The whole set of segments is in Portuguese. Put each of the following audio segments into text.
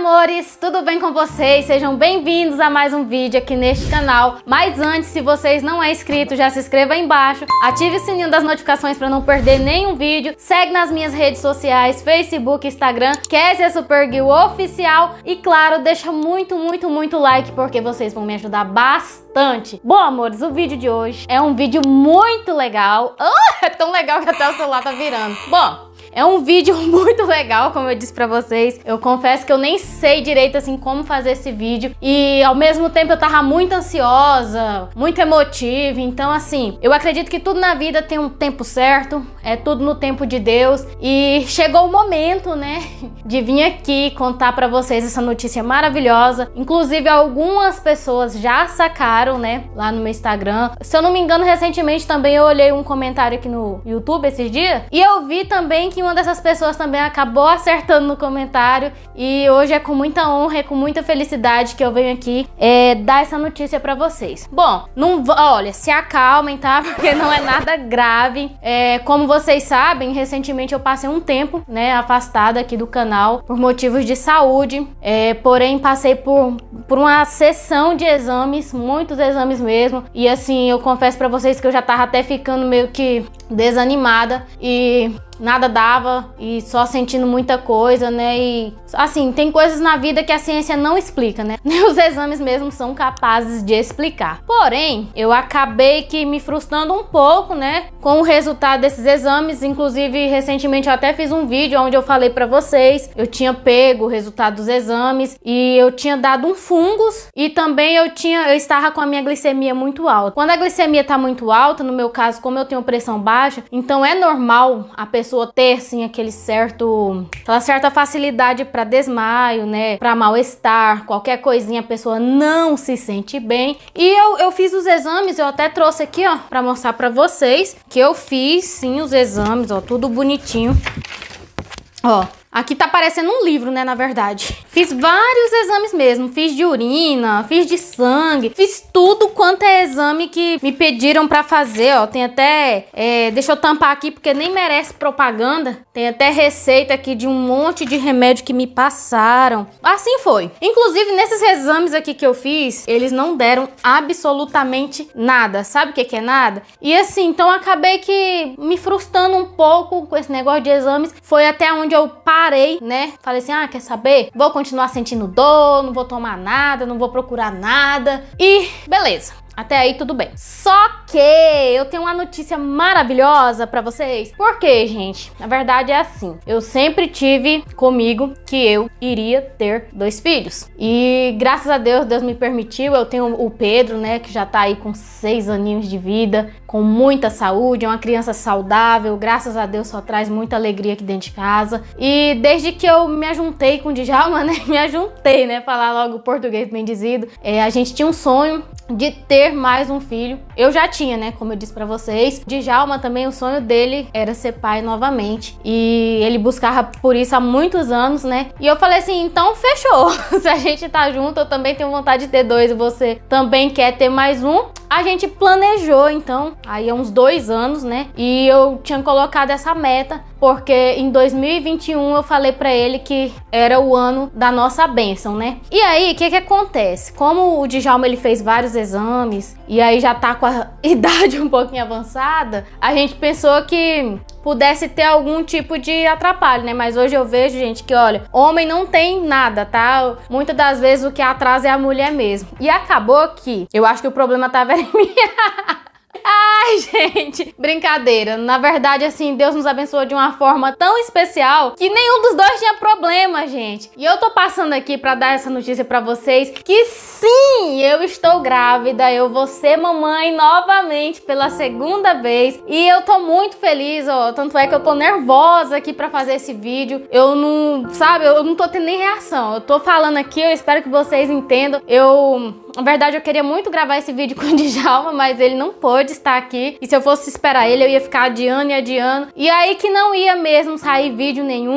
amores, tudo bem com vocês? Sejam bem-vindos a mais um vídeo aqui neste canal. Mas antes, se vocês não é inscrito, já se inscreva aí embaixo, ative o sininho das notificações para não perder nenhum vídeo, segue nas minhas redes sociais, Facebook, Instagram, Kézia Supergirl Oficial e claro, deixa muito like porque vocês vão me ajudar bastante. Bom, amores, o vídeo de hoje é um vídeo muito legal. É tão legal que até o celular tá virando. Bom, é um vídeo muito legal, como eu disse pra vocês. Eu confesso que eu nem sei direito, assim, como fazer esse vídeo. E, ao mesmo tempo, eu tava muito ansiosa, muito emotiva. Então, assim, eu acredito que tudo na vida tem um tempo certo. É tudo no tempo de Deus. E chegou o momento, né, de vir aqui contar pra vocês essa notícia maravilhosa. Inclusive, algumas pessoas já sacaram, né, lá no meu Instagram. Se eu não me engano, recentemente também eu olhei um comentário aqui no YouTube esses dias. E eu vi também que uma dessas pessoas também acabou acertando no comentário e hoje é com muita honra e com muita felicidade que eu venho aqui dar essa notícia pra vocês. Bom, olha, se acalmem, tá? Porque não é nada grave. Como vocês sabem, recentemente eu passei um tempo, né, afastada aqui do canal por motivos de saúde, porém passei por uma sessão de exames, muitos exames mesmo, e assim, eu confesso pra vocês que eu já tava até ficando meio que desanimada e nada dava e só sentindo muita coisa, né? E assim, tem coisas na vida que a ciência não explica, né? Nem os exames mesmo são capazes de explicar. Porém, eu acabei que me frustrando um pouco, né, com o resultado desses exames. Inclusive, recentemente eu até fiz um vídeo onde eu falei pra vocês, eu tinha pego o resultado dos exames e eu tinha dado um fungos e também eu estava com a minha glicemia muito alta. Quando a glicemia tá muito alta, no meu caso, como eu tenho pressão baixa, então é normal a pessoa ter, sim, aquela certa facilidade para desmaio, né, para mal-estar, qualquer coisinha a pessoa não se sente bem. E eu fiz os exames, eu até trouxe aqui, ó, para mostrar para vocês que eu fiz, sim, os exames, ó, tudo bonitinho. Ó, aqui tá parecendo um livro, né, na verdade. Fiz vários exames mesmo, fiz de urina, fiz de sangue, fiz tudo quanto é exame que me pediram pra fazer, ó. Tem até, deixa eu tampar aqui porque nem merece propaganda. Tem até receita aqui de um monte de remédio que me passaram. Assim foi. Inclusive, nesses exames aqui que eu fiz, eles não deram absolutamente nada. Sabe o que é nada? E assim, então eu acabei que me frustrando um pouco com esse negócio de exames. Foi até onde eu parei, né? Falei assim, quer saber? Vou continuar sentindo dor, não vou tomar nada, não vou procurar nada. E beleza. Até aí tudo bem. Só que eu tenho uma notícia maravilhosa pra vocês. Por quê, gente? Na verdade é assim. Eu sempre tive comigo que eu iria ter 2 filhos. E graças a Deus, Deus me permitiu. Eu tenho o Pedro, né? Que já tá aí com 6 aninhos de vida. Com muita saúde. É uma criança saudável. Graças a Deus só traz muita alegria aqui dentro de casa. E desde que eu me ajuntei com o Djalma, né? Me ajuntei, né? Falar logo português bem dizido. A gente tinha um sonho de ter mais um filho. Eu já tinha, né, como eu disse pra vocês. Djalma também, o sonho dele era ser pai novamente. E ele buscava por isso há muitos anos, né? E eu falei assim, então fechou. Se a gente tá junto, eu também tenho vontade de ter 2 e você também quer ter mais um. A gente planejou, então, aí há uns 2 anos, né? E eu tinha colocado essa meta, porque em 2021 eu falei pra ele que era o ano da nossa bênção, né? E aí, o que acontece? Como o Djalma, ele fez vários exames, e aí já tá com a idade um pouquinho avançada, a gente pensou que pudesse ter algum tipo de atrapalho, né? Mas hoje eu vejo, gente, que olha, homem não tem nada, tá? Muitas das vezes o que atrasa é a mulher mesmo. E acabou que eu acho que o problema tava em mim. Ai, gente, brincadeira. Na verdade, assim, Deus nos abençoou de uma forma tão especial que nenhum dos 2 tinha problema, gente. E eu tô passando aqui pra dar essa notícia pra vocês que sim, eu estou grávida. Eu vou ser mamãe novamente pela 2ª vez. E eu tô muito feliz, ó. Tanto é que eu tô nervosa aqui pra fazer esse vídeo. Eu não, sabe, eu não tô tendo nem reação. Eu tô falando aqui, eu espero que vocês entendam. Na verdade, eu queria muito gravar esse vídeo com o Djalma, mas ele não pôde estar aqui. E se eu fosse esperar ele, eu ia ficar adiando e adiando. E aí que não ia mesmo sair vídeo nenhum.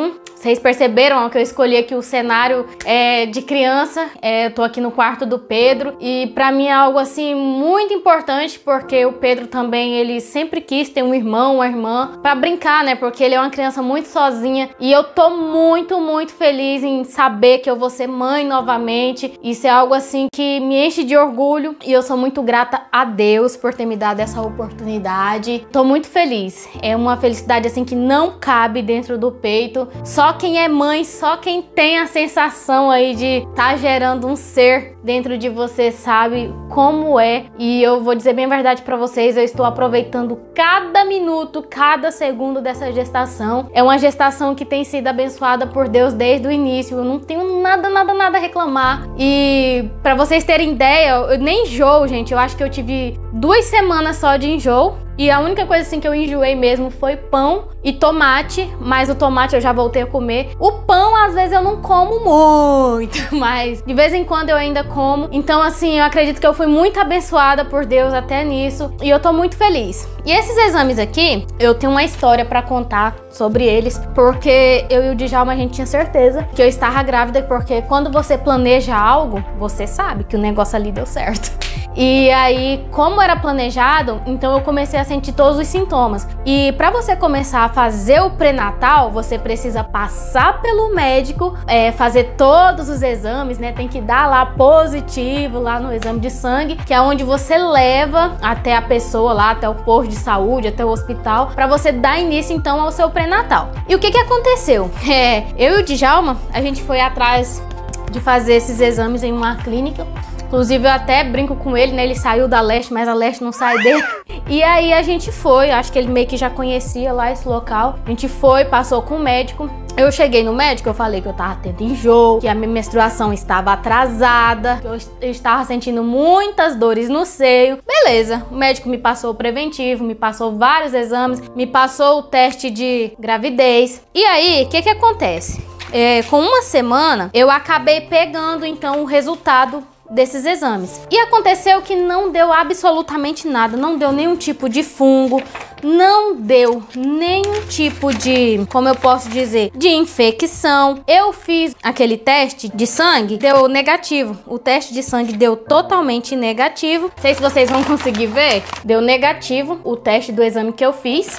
Vocês perceberam que eu escolhi aqui o cenário de criança. Eu tô aqui no quarto do Pedro e pra mim é algo assim muito importante, porque o Pedro também, ele sempre quis ter um irmão, uma irmã pra brincar, né? Porque ele é uma criança muito sozinha e eu tô muito, muito feliz em saber que eu vou ser mãe novamente. Isso é algo assim que me enche de orgulho e eu sou muito grata a Deus por ter me dado essa oportunidade. Tô muito feliz. É uma felicidade assim que não cabe dentro do peito. Só quem é mãe, só quem tem a sensação aí de tá gerando um ser dentro de você sabe como é. E eu vou dizer bem a verdade pra vocês, eu estou aproveitando cada minuto, cada segundo dessa gestação. É uma gestação que tem sido abençoada por Deus desde o início. Eu não tenho nada a reclamar. E pra vocês terem ideia, eu nem enjoo, gente. Eu acho que eu tive 2 semanas só de enjoo. E a única coisa assim que eu enjoei mesmo foi pão e tomate, mas o tomate eu já voltei a comer. O pão às vezes eu não como muito, mas de vez em quando eu ainda como. Então assim, eu acredito que eu fui muito abençoada por Deus até nisso e eu tô muito feliz. E esses exames aqui, eu tenho uma história pra contar sobre eles, porque eu e o Djalma a gente tinha certeza que eu estava grávida, porque quando você planeja algo, você sabe que o negócio ali deu certo. E aí, como era planejado, então eu comecei a sentir todos os sintomas. E para você começar a fazer o pré-natal, você precisa passar pelo médico, fazer todos os exames, né? Tem que dar lá positivo lá no exame de sangue, que é onde você leva até a pessoa lá, até o posto de saúde, até o hospital, para você dar início então ao seu pré-natal. E o que aconteceu? Eu e o Djalma, a gente foi atrás de fazer esses exames em uma clínica. Inclusive eu até brinco com ele, né? Ele saiu da Leste, mas a Leste não sai dele. E aí a gente foi, acho que ele meio que já conhecia lá esse local. A gente foi, passou com o médico. Eu cheguei no médico, eu falei que eu tava tendo enjoo, que a minha menstruação estava atrasada, que eu estava sentindo muitas dores no seio. Beleza, o médico me passou o preventivo, me passou vários exames, me passou o teste de gravidez. E aí, o que acontece? Com uma semana, eu acabei pegando então o resultado desses exames. E aconteceu que não deu absolutamente nada, não deu nenhum tipo de fungo, não deu nenhum tipo de, como eu posso dizer, de infecção. Eu fiz aquele teste de sangue, deu negativo. O teste de sangue deu totalmente negativo. Não sei se vocês vão conseguir ver, deu negativo o teste do exame que eu fiz.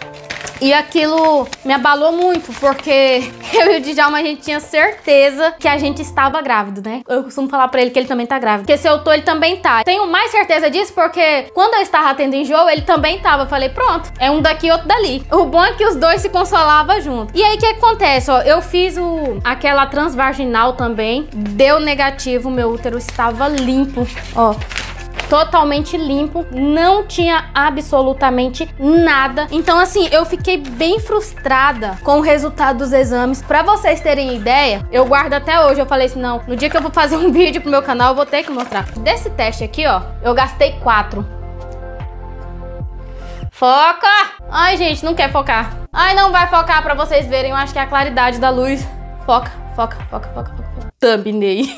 E aquilo me abalou muito, porque eu e o Djalma, a gente tinha certeza que a gente estava grávido, né? Eu costumo falar pra ele que ele também tá grávido. Porque se eu tô, ele também tá. Tenho mais certeza disso porque quando eu estava tendo enjoo, ele também tava. Eu falei, pronto, é um daqui, outro dali. O bom é que os dois se consolavam junto. E aí, o que acontece? Ó, eu fiz aquela transvaginal também, deu negativo, meu útero estava limpo, ó. Totalmente limpo, não tinha absolutamente nada. Então assim, eu fiquei bem frustrada com o resultado dos exames. Pra vocês terem ideia, eu guardo até hoje. Eu falei assim, não, no dia que eu vou fazer um vídeo pro meu canal, eu vou ter que mostrar. Desse teste aqui, ó, eu gastei 4. Foca! Ai, gente, não quer focar. Ai, não vai focar pra vocês verem. Eu acho que é a claridade da luz. Foca, foca, foca, foca, foca. Thumbnail.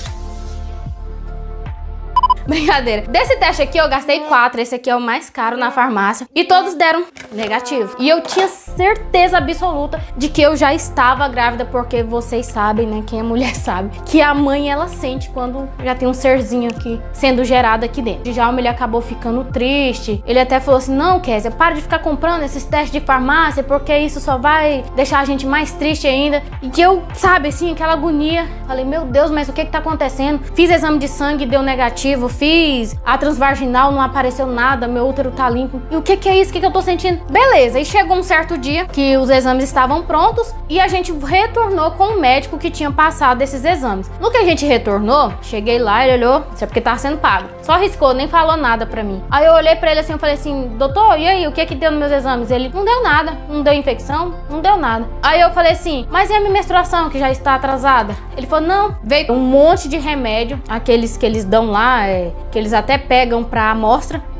Brincadeira. Desse teste aqui eu gastei 4. Esse aqui é o mais caro na farmácia. E todos deram negativo. E eu tinha certeza absoluta de que eu já estava grávida. Porque vocês sabem, né? Quem é mulher sabe. Que a mãe, ela sente quando já tem um serzinho aqui sendo gerado aqui dentro. O Djalma, ele acabou ficando triste. Ele até falou assim, não, Kézia, para de ficar comprando esses testes de farmácia. Porque isso só vai deixar a gente mais triste ainda. E eu, sabe, assim, aquela agonia. Falei, meu Deus, mas o que tá acontecendo? Fiz exame de sangue, deu negativo. Fiz a transvaginal, não apareceu nada, meu útero tá limpo. E o que é isso? O que eu tô sentindo? Beleza, e chegou um certo dia que os exames estavam prontos e a gente retornou com o médico que tinha passado esses exames. No que a gente retornou, cheguei lá, ele olhou, isso é porque tava sendo pago. Só riscou, nem falou nada pra mim. Aí eu olhei pra ele assim, eu falei assim, doutor, e aí, o que deu nos meus exames? Ele, não deu nada, não deu infecção, não deu nada. Aí eu falei assim, mas e a minha menstruação que já está atrasada? Ele falou, não, veio um monte de remédio, aqueles que eles dão lá, que eles até pegam pra amostra.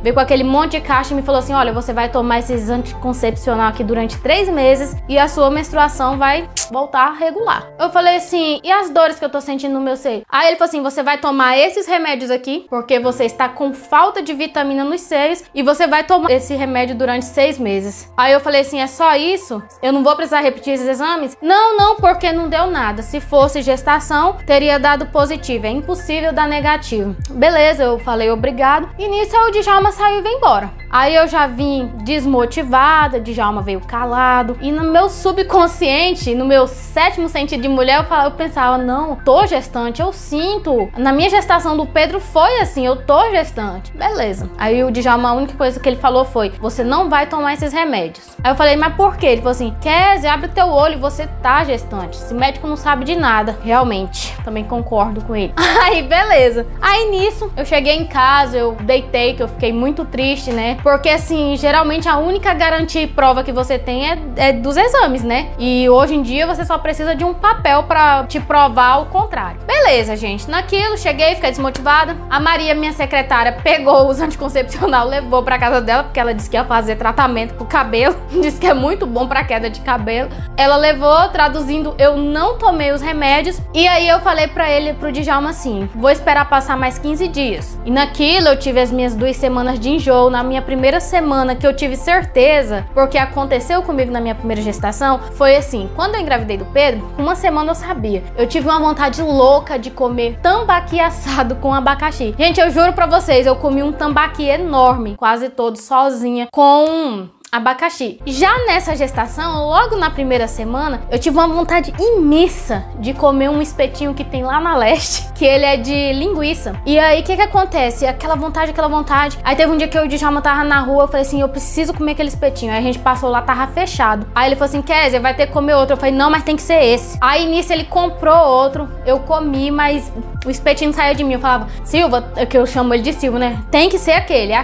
veio com aquele monte de caixa e me falou assim, olha, você vai tomar esses anticoncepcional aqui durante 3 meses e a sua menstruação vai voltar a regular. Eu falei assim, e as dores que eu tô sentindo no meu seio? Aí ele falou assim, você vai tomar esses remédios aqui, porque você está com falta de vitamina nos seios e você vai tomar esse remédio durante 6 meses. Aí eu falei assim, é só isso? Eu não vou precisar repetir esses exames? Não, porque não deu nada. Se fosse gestação, teria dado positivo. É impossível dar negativo. Beleza, eu falei obrigado. E nisso o Djalma saiu e veio embora. Aí eu já vim desmotivada, Djalma veio calado. E no meu subconsciente, no meu 7º sentido de mulher, eu pensava, não, tô gestante, eu sinto. Na minha gestação do Pedro foi assim, eu tô gestante. Beleza. Aí o Djalma, a única coisa que ele falou foi, você não vai tomar esses remédios. Aí eu falei, mas por quê? Ele falou assim, Kézia, abre teu olho, você tá gestante. Esse médico não sabe de nada. Realmente, também concordo com ele. Aí, beleza. Aí nisso, eu cheguei em casa, eu deitei, que eu fiquei muito triste, né? Porque assim, geralmente a única garantia e prova que você tem é dos exames, né? E hoje em dia você só precisa de um papel pra te provar o contrário. Beleza, gente. Naquilo, cheguei, fiquei desmotivada. A Maria, minha secretária, pegou os anticoncepcional, levou pra casa dela, porque ela disse que ia fazer tratamento pro cabelo. Disse que é muito bom pra queda de cabelo. Ela levou, traduzindo, eu não tomei os remédios. E aí eu falei pra ele, pro Djalma assim, vou esperar passar mais 15 dias. E naquilo eu tive as minhas 2 semanas de enjoo. Na minha primeira semana que eu tive certeza, porque aconteceu comigo na minha primeira gestação, foi assim, quando eu engravidei do Pedro, uma semana eu sabia. Eu tive uma vontade louca de comer tambaqui assado com abacaxi. Gente, eu juro pra vocês, eu comi um tambaqui enorme, quase todo sozinha, com abacaxi. Já nessa gestação, logo na primeira semana, eu tive uma vontade imensa de comer um espetinho que tem lá na Leste, que ele é de linguiça. E aí, o que acontece? Aquela vontade. Aí teve um dia que eu e o Djalma tava na rua, eu falei assim, eu preciso comer aquele espetinho. Aí a gente passou lá, tava fechado. Aí ele falou assim, Kézia, vai ter que comer outro. Eu falei, não, mas tem que ser esse. Aí nisso ele comprou outro, eu comi, mas o espetinho não saiu de mim. Eu falava, Silva, que eu chamo ele de Silva, né? Tem que ser aquele.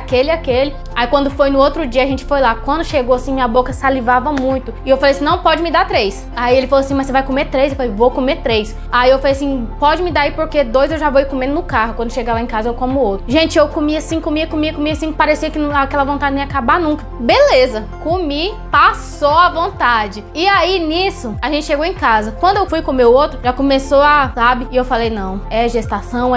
Aí quando foi no outro dia, a gente foi lá. Quando chegou assim, minha boca salivava muito. E eu falei assim, não, pode me dar 3. Aí ele falou assim, mas você vai comer 3? Eu falei, vou comer 3. Aí eu falei assim, pode me dar aí porque 2 eu já vou ir comendo no carro. Quando chegar lá em casa eu como outro. Gente, eu comia assim, comia assim, parecia que aquela vontade não ia acabar nunca. Beleza, comi, passou a vontade. E aí nisso, a gente chegou em casa. Quando eu fui comer o outro, já começou a, sabe? E eu falei, não, é gestação.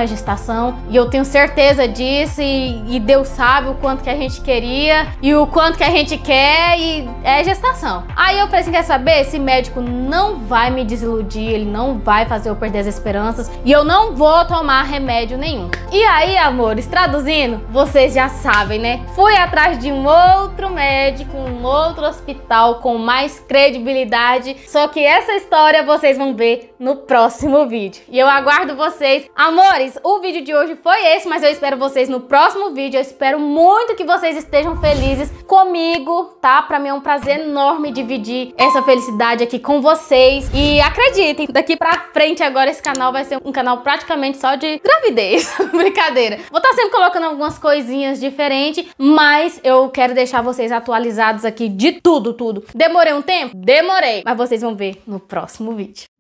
E eu tenho certeza disso e Deus sabe o quanto que a gente queria e o quanto que a gente quer e é gestação. Aí eu falei assim, quer saber? Esse médico não vai me desiludir, ele não vai fazer eu perder as esperanças e eu não vou tomar remédio nenhum. E aí, amores, traduzindo, vocês já sabem, né? Fui atrás de um outro médico, um outro hospital com mais credibilidade, só que essa história vocês vão ver no próximo vídeo. E eu aguardo vocês. Amores, o vídeo de hoje foi esse, mas eu espero vocês no próximo vídeo. Eu espero muito que vocês estejam felizes comigo, tá? Pra mim é um prazer enorme dividir essa felicidade aqui com vocês. E acreditem, daqui pra frente agora esse canal vai ser um canal praticamente só de gravidez. Brincadeira. Vou estar sempre colocando algumas coisinhas diferentes, mas eu quero deixar vocês atualizados aqui de tudo. Demorei um tempo? Demorei. Mas vocês vão ver no próximo vídeo.